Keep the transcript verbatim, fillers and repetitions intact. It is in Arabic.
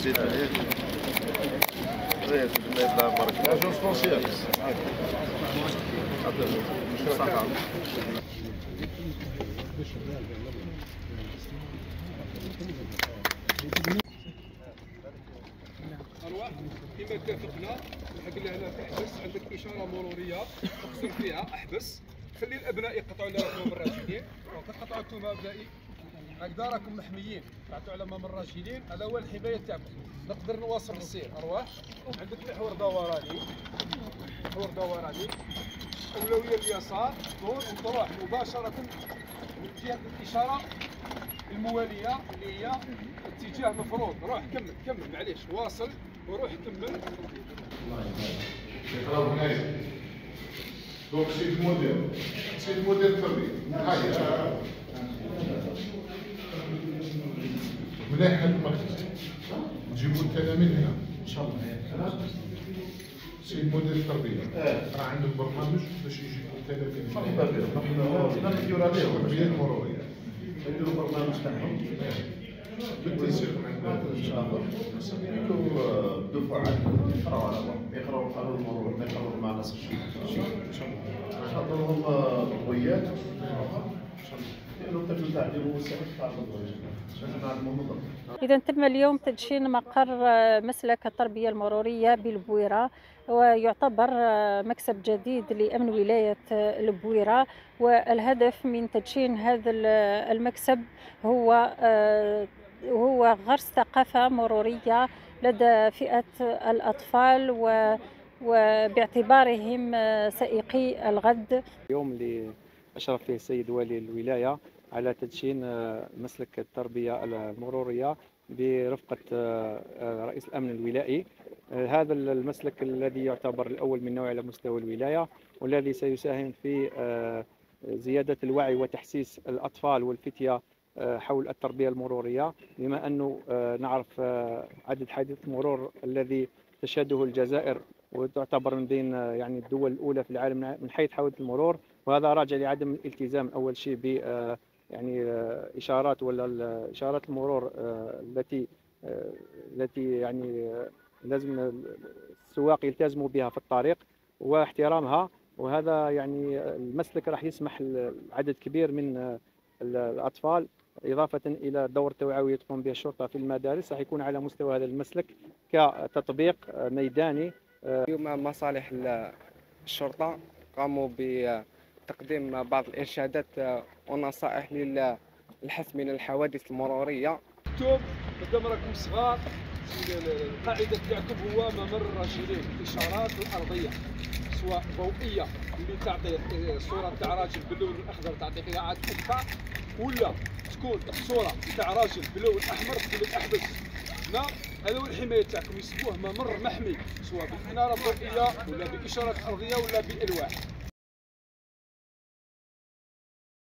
زيد عليك. زيد الله يبارك فيك. اجونس فونسيير. أرواح كما اتفقنا قلنا هنا احبس عندك اشاره مروريه اقصر فيها احبس خلي الابناء يقطعوا على امام الراجلين وكتقطعوا انتم ابنائي هكذا راكم محميين قطعوا على امام الراجلين. هذا هو الحمايه تاعكم. نقدر نواصل السير. ارواح عندك محور دوراني محور دوراني اولويه اليسار دور وتروح مباشره من جهه الاشاره المواليه اللي هي اتجاه مفروض. روح كمل كمل معليش واصل وروح كمل. دونك سيد المدير سيد المدير التربيه هاي مليح هذا المركز نجيبوا التلاميذ هنا ان شاء الله. سيد مدير التربيه راه عندهم برنامج باش يجيبوا التلاميذ هنا نديروا عليهم التربيه المروريه نديروا برنامج تاعهم بالتنسيق مع ان شاء الله يكونوا الدفعات يقراوا على بعض يقراوا القانون المروري ما يقراوا مع ناس الشيء ان شاء الله نحضر لهم قضويات لانه الطفل تاع ديالو سهل تاع القضويات عشان نعلموا النظام. إذا تم اليوم تدشين مقر مسلك التربية المرورية بالبويرة، ويعتبر مكسب جديد لأمن ولاية البويرة. والهدف من تدشين هذا المكسب هو هو غرس ثقافة مرورية لدى فئة الأطفال وباعتبارهم سائقي الغد. اليوم اللي أشرف فيه السيد والي الولاية على تدشين مسلك التربية المرورية برفقة رئيس الأمن الولائي. هذا المسلك الذي يعتبر الأول من نوعه على مستوى الولاية، والذي سيساهم في زيادة الوعي وتحسيس الأطفال والفتية حول التربية المرورية، بما أنه نعرف عدد حادث المرور الذي تشهده الجزائر وتعتبر من بين يعني الدول الأولى في العالم من حيث حوادث المرور، وهذا راجع لعدم الالتزام أول شيء ب يعني إشارات ولا إشارات المرور التي التي يعني لازم السواق يلتزموا بها في الطريق واحترامها. وهذا يعني المسلك راح يسمح لعدد كبير من الأطفال، إضافة إلى دور توعوي تقوم به الشرطة في المدارس، راح يكون على مستوى هذا المسلك كتطبيق ميداني. اليوم مصالح الشرطة قاموا بتقديم بعض الإرشادات ونصائح للحث من الحوادث المرورية. انتم مادام راكم صغار القاعدة تاعكم هو ممر الراجلين، الإشارات الأرضية سواء ضوئية اللي تعطي صورة تاع راجل باللون الأخضر تعطي فيها عاد أكثر، ولا تكون الصورة تاع راجل باللون الأحمر تقول لك احبس. هنا هذا هو الحماية تاعكم، يسموه ممر محمي سواء بالإنارة الضوئية ولا بإشارات أرضية ولا بألواح.